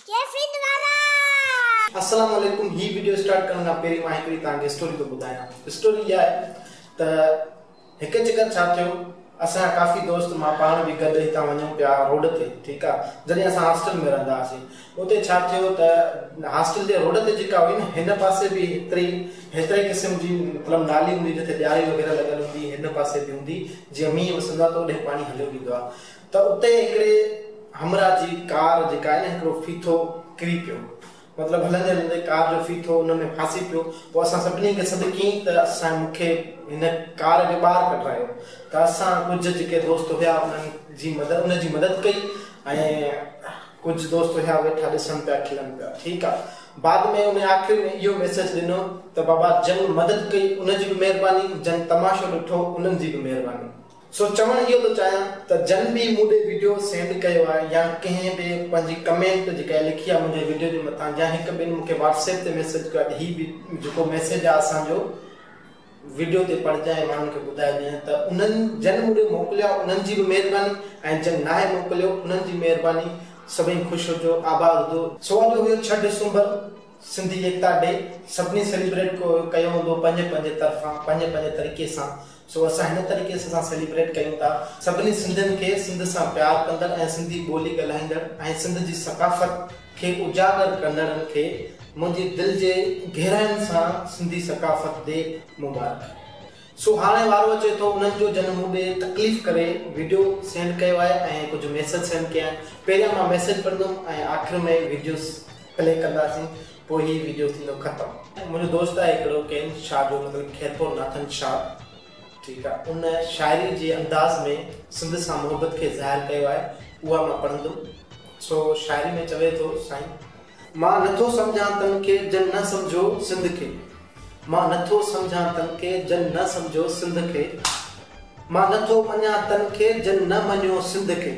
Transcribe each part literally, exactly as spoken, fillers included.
अस्सलाम वालेकुम। ही वीडियो स्टार्ट करण खां पहिरीं मां हिकिड़ी तव्हांखे स्टोरी थो ॿुधायां। स्टोरी इहा आहे त हिकु चकर छा थियो, असां काफ़ी दोस्त मां पाण बि गॾु हितां वञूं पिया रोड ते, ठीकु आहे। जॾहिं असां हॉस्टल में रहंदा हुआसीं, उते छा थियो त हॉस्टल जे रोड ते जेका हुई न, हिन पासे बि हेतिरी हेतिरे क़िस्म जी मतिलबु नाली हूंदी जिते ॾियारी वग़ैरह लॻल हूंदी, हिन पासे बि हूंदी। जीअं मींहुं वसंदो आहे त ओॾे पाणी हलियो वेंदो आहे। त उते हिकिड़े हमरा जी कार जेका आहे न, हिकिड़ो फीथो किरी पियो, मतलब हलंदे हलंदे कार जो फीथो उन में फासी पियो। पोइ असां सभिनी खे सॾु कई त असां मूंखे हिन कार खे ॿाहिरि कढायो। त असां कुझु जेके दोस्त हुआ उन्हनि जी मदद उन जी मदद कई, ऐं कुझु दोस्त हुआ वेठा ॾिसनि पिया, खिलनि पिया, ठीकु आहे। बाद में उन आख़िर में इहो मैसेज ॾिनो त बाबा जन मदद कई उनजी बि महिरबानी, जन तमाशो ॾिठो उन्हनि जी बि महिरबानी। सो चवण इहो थो चाहियां त जन बि मूंखे वीडियो सेंड कयो आहे या कंहिं बि पंहिंजी कमेंट जेका लिखी आहे मुंहिंजे वीडियो जे मथां, या हिकु ॿिनि मूंखे व्हाट्सएप ते मैसेज कयो आहे, हीउ बि जेको मैसेज आहे असांजो वीडियो ते पढ़जांइ माण्हुनि खे ॿुधाए ॾियां त उन्हनि जन मूंखे मोकिलियो आहे उन्हनि जी बि महिरबानी, ऐं जन नाहे मोकिलियो उन्हनि जी महिरबानी। सभई ख़ुशि हुजो, आबाद हुजो। सो अॼु हुयो छह डिसंबर, सिंधी एकता डे। सभिनी सेलिब्रेट कयो हूंदो पंहिंजे पंहिंजे तरफ़ां, पंहिंजे पंहिंजे तरीक़े सां। सो असां हिन तरीक़े सां सेलिब्रेट कयूं था। सभिनी सिंधियुनि खे सिंध सां प्यार कंदड़ ऐं सिंधी ॿोली ॻाल्हाईंदड़ ऐं सिंध जी सकाफ़त खे उजागर कंदड़नि खे मुंहिंजी दिलि जे गहराइनि सां सिंधी सकाफ़त दे मुबारक। सो हाणे वारो अचे थो उन्हनि जो जन मूंखे तकलीफ़ करे वीडियो सेंड कयो आहे ऐं कुझु मैसेज सेंड कया आहिनि। पहिरियां मां मैसेज पढ़ंदुमि ऐं आख़िर में वीडियोस प्ले कंदासीं, पोइ ही वीडियो थींदो ख़तमु। मुंहिंजो दोस्त आहे हिकिड़ो केन शाह जो, मतिलबु खैरपुर नाथन शाह, ठीकु आहे। उन शाइरी जे अंदाज़ में सिंध सां मोहबत खे ज़ाहिर कयो आहे, उहा मां पढ़ंदुमि। सो शाइरी में चवे थो, साईं मां नथो सम्झां तन खे जन न सम्झो सिंध खे, मां नथो सम्झां तन खे जन न सम्झो सिंध खे, मां नथो मञां तन खे जन न मञो सिंध खे,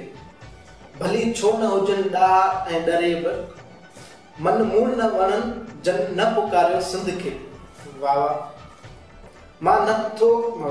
भली छो न हुजनि ॾाह ऐं ॾरेब, मन मूल न वणनि जन न पुकारियो सिंध खे। वाह वाह। मां नथो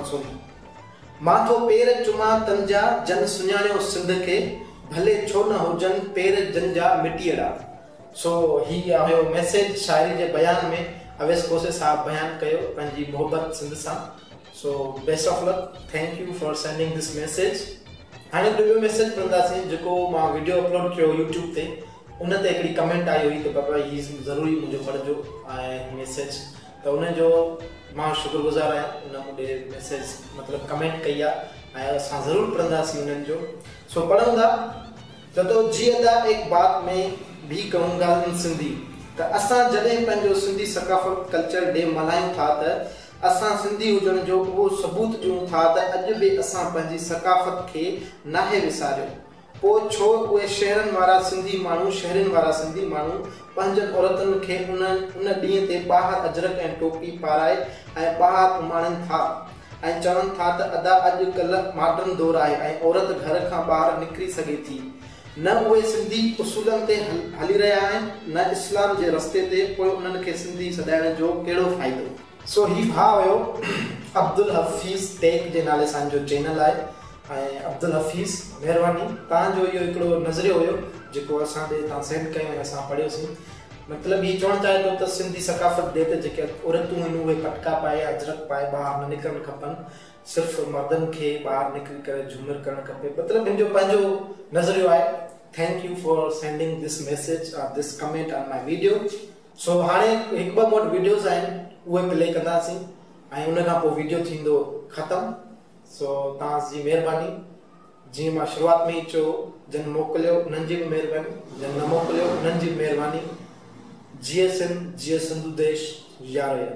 मां थो पेर चुमा तन जा जन सुञाणियो सिंध खे, भले छो न हुजनि पेर जन जा मिटीअड़ा। सो ही हुयो मैसेज शाइरी जे बयान में अवेस कोसे साहब बयान कयो पंहिंजी मोहबत सिंध सां। So best of luck, thank you for sending this message. हाणे ॿियो मैसेज पढ़ंदासीं जेको मां वीडियो अपलोड कयो यूट्यूब ते। उन ते हिकिड़ी कमेंट आई हुई त बाबा हीउ ज़रूरी मुंहिंजो पढ़जो ऐं मैसेज, त उनजो मां शुक्रगुज़ार आहियां। उन मूंखे मैसेज मतिलबु कमेंट कई आहे ऐं असां ज़रूरु पढ़ंदासीं उन्हनि जो। सो पढ़ूं था त तो जीअंदा एक बात में भी कहूंगा इन सिंधी। त असां जॾहिं पंहिंजो सिंधी सकाफ़त कल्चर डे मल्हायूं था त असां सिंधी हुजण जो उहो सबूत ॾियूं था त अॼु बि असां पंहिंजी सकाफ़त खे नाहे विसारियो। पोइ छो उहे शहरनि वारा सिंधी माण्हू शहरनि वारा सिंधी माण्हू पंहिंजनि औरतुनि खे उन उन ॾींहं ते ॿाहिरि अजरक ऐं टोपी पाराए ऐं ॿाहिरि उमाड़नि था ऐं चवनि था त अदा अॼुकल्ह मॉडर्न दौरु आहे ऐं औरत घर खां ॿाहिरि निकिरी सघे थी। न उहे सिंधी उसूलनि ते हल हली रहिया आहिनि, न इस्लाम जे रस्ते ते, पोइ उन्हनि खे सिंधी सॾाइण जो कहिड़ो फ़ाइदो। सो ही भाउ हुयो अब्दुल हफ़ीज़ टेक जे नाले सां जो चैनल आहे। ऐं अब्दुल हफ़ीज़ महिरबानी, तव्हांजो इहो हिकिड़ो नज़रियो हुयो जेको असां ॾे तव्हां सेंड कयो ऐं असां पढ़ियोसीं। मतिलबु हीउ चवणु चाहे थो त सिंधी सकाफ़त डे ते जेके औरतूं आहिनि उहे पटका पाए अजरक पाए ॿाहिरि न निकिरणु खपनि, सिर्फ़ु मर्दनि खे ॿाहिरि निकिरी करे झूमर करणु खपे। मतिलबु हिन जो पंहिंजो नज़रियो आहे। Thank you for sending this message और this comment on my video. So हाणे हिकु ॿ मोट वीडियोज़ आहिनि उहे प्ले कंदासीं ऐं उन खां पोइ वीडियो थींदो ख़तमु। सो तव्हांजी महिरबानी। जीअं मां शुरूआत में ई चयो, जन मोकिलियो उन्हनि जी बि महिरबानी, जन न मोकिलियो उन्हनि जी महिरबानी। जिए सिंध, जिए सिंधु देश, यारो यार।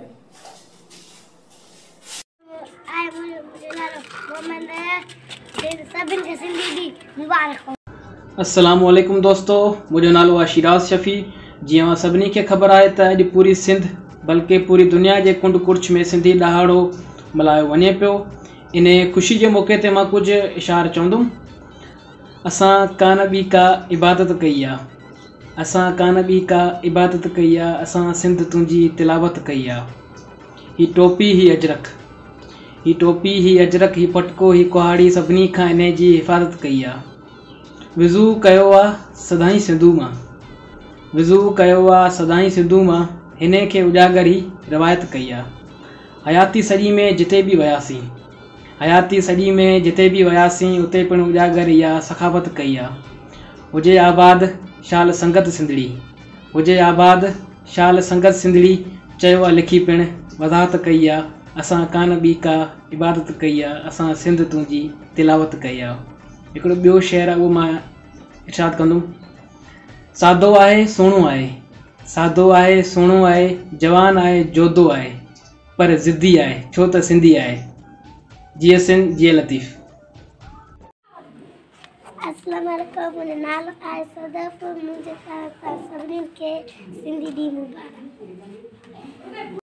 अस्सलाम वालेकुम दोस्तों, मुझो नालो आहे शिराज शफ़ी। जीअं सभिनी खे ख़बर आहे त अॼु पूरी सिंध बल्कि पूरी दुनिया जे कुंड कुर्छ में सिंधी ॾहाड़ो मल्हायो वञे पियो। इन ख़ुशी जे मौक़े ते मां कुझु इशार चवंदुमि। असां कान ॿी का इबादत कई आहे, असां कान ॿी का इबादत कई आहे, असां सिंध तुंहिंजी तिलावत कई आहे। ही टोपी ही अजरक, ही टोपी ही अजरक, ही पटको ही कुहाड़ी, सभिनी खां इन जी हिफ़ाज़त कई आहे। विज़ू कयो आहे सदाई सिंधू मां, विज़ू कयो आहे सदाई सिंधु मां हिन खे उजागर ई रिवायत कई आहे। हयाती सॼी में जिते बि वियासीं हयाती सॼी में जिते बि वियासीं उते पिणु उजागर इहा सखावत कई आहे। हुजे आबाद शाल संगत सिंधड़ी हुजे आबाद शाल संगत सिंधड़ी चयो आहे लिखी पिणु वज़ाहत कई आहे। असां कान ॿी का इबादत कई आहे, असां सिंध तुंहिंजी तिलावत कई आहे। हिकिड़ो ॿियो शेर आहे उहो मां इरशाद कंदुमि। सादो आहे सुहिणो आहे सादो आहे सुहिणो आहे जवान आहे जोधो आहे पर ज़िद्दी आहे छो त सिंधी आहे। जिए सिंध जिए लतीफ़। अस्सलाम वालेकुम, मुंहिंजो नालो आहे सदफ। मुंहिंजे तरफ़ सां सभिनीनि खे सिंधी ॾींहुं मुबारक।